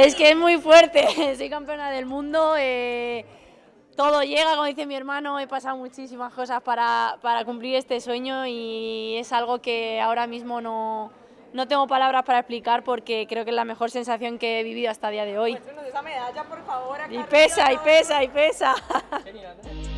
Es que es muy fuerte, soy campeona del mundo, todo llega, como dice mi hermano, he pasado muchísimas cosas para cumplir este sueño y es algo que ahora mismo no tengo palabras para explicar porque creo que es la mejor sensación que he vivido hasta el día de hoy. Muéstrenos esa medalla, por favor. Y pesa, y pesa, y pesa. Genial.